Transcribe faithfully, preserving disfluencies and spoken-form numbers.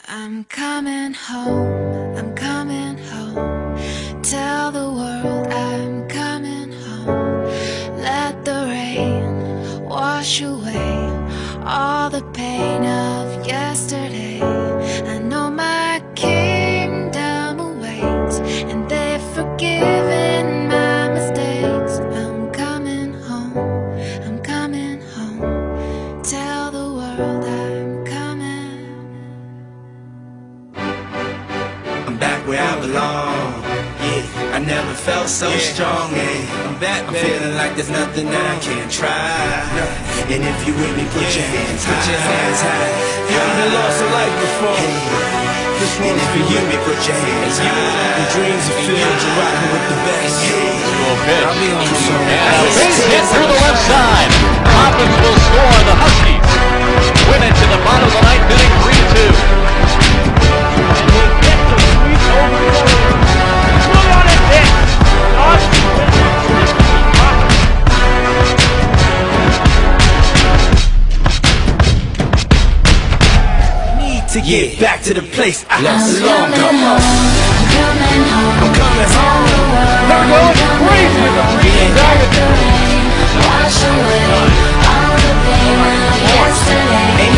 I'm coming home, I'm coming home. Tell the world I'm coming home. Let the rain wash away all the pain of yesterday. I know my kingdom awaits, and they've forgiven my mistakes. I'm coming home, I'm coming home. Tell the world I'm coming. I'm back where I belong. Yeah, I never felt so yeah. strong. Yeah, I'm back. I'm baby. Feeling like there's nothing I can't try. And if you with me, put yeah. your hands high. Put your hands high. You haven't lost a life before. Yeah. This one's for you. Me, put your hands high. The dreams are filled. You're rocking with the best. Yeah. I'll be on the show. And a base hit through the left side. Hopkins will score. The Huskies win it to the bottom of the ninth inning, three to two. And he'll get the sweep over the over. Swung on and hit. Austin with it. Need to get yeah. back to the place I lost I'm long. coming home, I'm coming home. I'm coming home. They're going crazy with the Friedman Diamond. Wash away all the pain of yesterday.